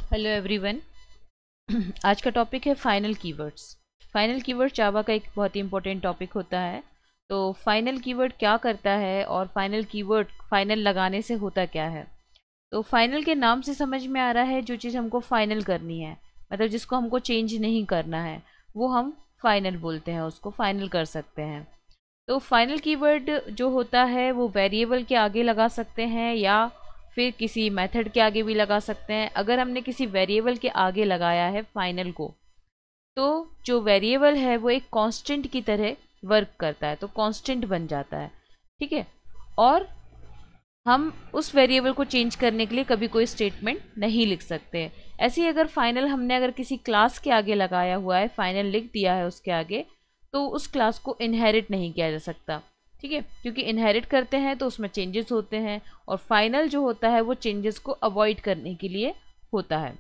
Hello everyone. आज का topic है final keywords. Final keyword Java का एक बहुत ही इंपॉर्टेंट टॉपिक होता है। तो फाइनल कीवर्ड क्या करता है और फाइनल कीवर्ड फाइनल लगाने से होता क्या है। तो फाइनल के नाम से समझ में आ रहा है जो चीज़ हमको फाइनल करनी है, मतलब जिसको हमको चेंज नहीं करना है, वो हम फाइनल बोलते हैं, उसको फाइनल कर सकते हैं। तो फाइनल कीवर्ड जो होता है वो वेरिएबल के आगे लगा सकते हैं या फिर किसी मेथड के आगे भी लगा सकते हैं। अगर हमने किसी वेरिएबल के आगे लगाया है फाइनल को, तो जो वेरिएबल है वो एक कांस्टेंट की तरह वर्क करता है, तो कांस्टेंट बन जाता है। ठीक है। और हम उस वेरिएबल को चेंज करने के लिए कभी कोई स्टेटमेंट नहीं लिख सकते। ऐसे ही अगर फाइनल हमने अगर किसी क्लास के आगे लगाया हुआ है, फाइनल लिख दिया है उसके आगे, तो उस क्लास को इनहेरिट नहीं किया जा सकता। ठीक है, क्योंकि इनहेरिट करते हैं तो उसमें चेंजेस होते हैं, और फाइनल जो होता है वो चेंजेस को अवॉइड करने के लिए होता है।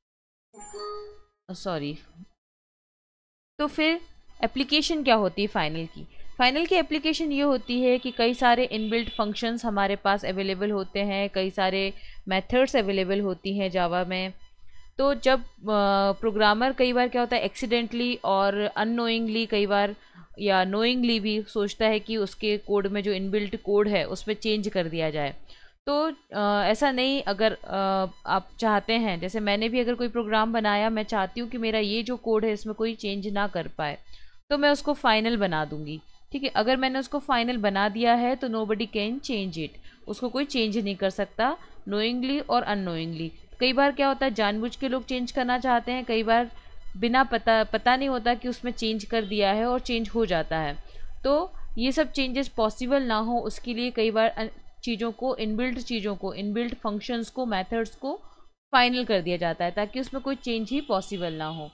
सॉरी। तो फिर एप्लीकेशन क्या होती है फाइनल की। फाइनल की एप्लीकेशन ये होती है कि कई सारे इनबिल्ट फंक्शंस हमारे पास अवेलेबल होते हैं, कई सारे मेथड्स अवेलेबल होती हैं जावा में। तो जब प्रोग्रामर कई बार क्या होता है एक्सीडेंटली और अननोइंगली, कई बार या नोइंगली भी सोचता है कि उसके कोड में जो इनबिल्ट कोड है उसमें चेंज कर दिया जाए। तो ऐसा नहीं, अगर आप चाहते हैं, जैसे मैंने भी अगर कोई प्रोग्राम बनाया, मैं चाहती हूँ कि मेरा ये जो कोड है इसमें कोई चेंज ना कर पाए, तो मैं उसको फाइनल बना दूंगी। ठीक है, अगर मैंने उसको फाइनल बना दिया है तो नोबडी कैन चेंज इट, उसको कोई चेंज नहीं कर सकता, नोइंगली और अननोइंगली। कई बार क्या होता है जानबूझ के लोग चेंज करना चाहते हैं, कई बार बिना पता नहीं होता कि उसमें चेंज कर दिया है और चेंज हो जाता है। तो ये सब चेंजेस पॉसिबल ना हो उसके लिए कई बार चीज़ों को इनबिल्ट फंक्शंस को, मेथड्स को फाइनल कर दिया जाता है ताकि उसमें कोई चेंज ही पॉसिबल ना हो।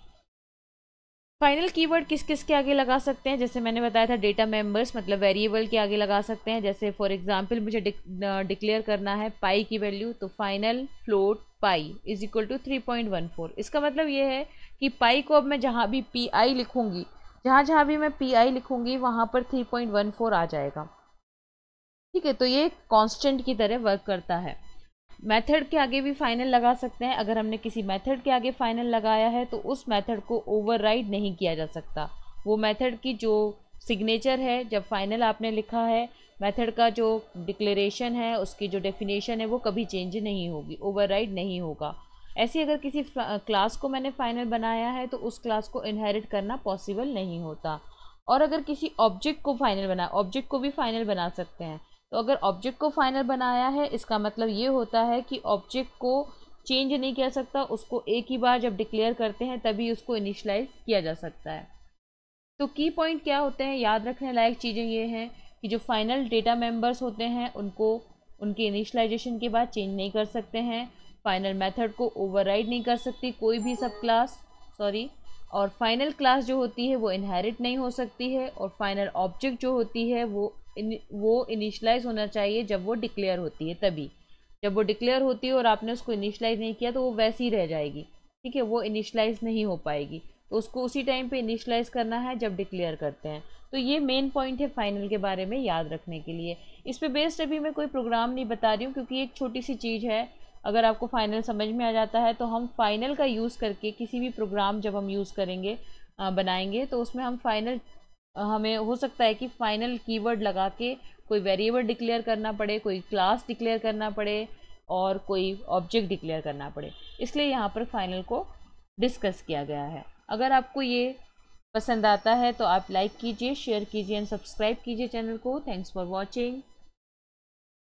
फाइनल कीवर्ड किस किस के आगे लगा सकते हैं, जैसे मैंने बताया था डेटा मेंबर्स, मतलब वेरिएबल के आगे लगा सकते हैं। जैसे फॉर एग्जांपल मुझे डिक्लेयर करना है पाई की वैल्यू, तो final float pi is equal to 3.14। इसका मतलब ये है कि पाई को अब मैं जहाँ भी पी आई लिखूंगी, जहाँ जहाँ भी मैं पी आई लिखूंगी वहाँ पर 3.14 आ जाएगा। ठीक है, तो ये कांस्टेंट की तरह वर्क करता है। मेथड के आगे भी फाइनल लगा सकते हैं। अगर हमने किसी मेथड के आगे फाइनल लगाया है तो उस मेथड को ओवरराइड नहीं किया जा सकता। वो मेथड की जो सिग्नेचर है, जब फाइनल आपने लिखा है, मेथड का जो डिक्लेरेशन है, उसकी जो डेफिनेशन है, वो कभी चेंज नहीं होगी, ओवरराइड नहीं होगा। ऐसे अगर किसी क्लास को मैंने फाइनल बनाया है तो उस क्लास को इनहेरिट करना पॉसिबल नहीं होता। और अगर किसी ऑब्जेक्ट को फाइनल बना, ऑब्जेक्ट को भी फाइनल बना सकते हैं। तो अगर ऑब्जेक्ट को फाइनल बनाया है, इसका मतलब ये होता है कि ऑब्जेक्ट को चेंज नहीं किया सकता, उसको एक ही बार जब डिक्लेयर करते हैं तभी उसको इनिशियलाइज किया जा सकता है। तो की पॉइंट क्या होते हैं, याद रखने लायक चीज़ें ये हैं कि जो फाइनल डेटा मेंबर्स होते हैं उनको उनके इनिशियलाइजेशन के बाद चेंज नहीं कर सकते हैं। फाइनल मेथड को ओवरराइड नहीं कर सकती कोई भी सब क्लास, सॉरी। और फाइनल क्लास जो होती है वो इनहेरिट नहीं हो सकती है। और फाइनल ऑब्जेक्ट जो होती है वो इनिशियलाइज होना चाहिए जब वो डिक्लेयर होती है, तभी। जब वो डिक्लेयर होती है और आपने उसको इनिशियलाइज नहीं किया तो वो वैसी ही रह जाएगी। ठीक है, वो इनिशियलाइज नहीं हो पाएगी। तो उसको उसी टाइम पे इनिशियलाइज करना है जब डिक्लेयर करते हैं। तो ये मेन पॉइंट है फाइनल के बारे में याद रखने के लिए। इस पे बेस्ड अभी मैं कोई प्रोग्राम नहीं बता रही हूँ क्योंकि एक छोटी सी चीज़ है। अगर आपको फाइनल समझ में आ जाता है तो हम फाइनल का यूज़ करके किसी भी प्रोग्राम जब हम यूज़ करेंगे, बनाएंगे, तो उसमें हम फाइनल, हमें हो सकता है कि फाइनल कीवर्ड लगा के कोई वेरिएबल डिक्लेयर करना पड़े, कोई क्लास डिक्लेयर करना पड़े और कोई ऑब्जेक्ट डिक्लेयर करना पड़े। इसलिए यहाँ पर फाइनल को डिस्कस किया गया है। अगर आपको ये पसंद आता है तो आप लाइक कीजिए, शेयर कीजिए एंड सब्सक्राइब कीजिए चैनल को। Thanks for watching.